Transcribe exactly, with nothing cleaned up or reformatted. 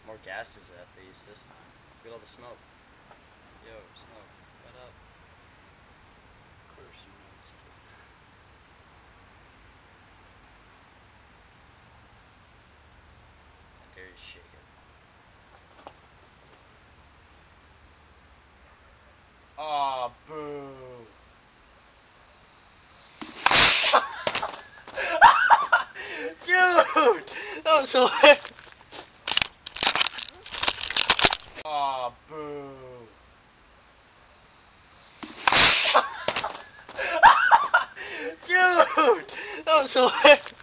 More gases at least this time. Look at all the smoke. Yo, smoke. What up? Of course you know it's good. I dare you to shake it. Aw, oh, boo. Dude! That was so hilarious. Aw, oh, boo. Dude! That was so hilarious.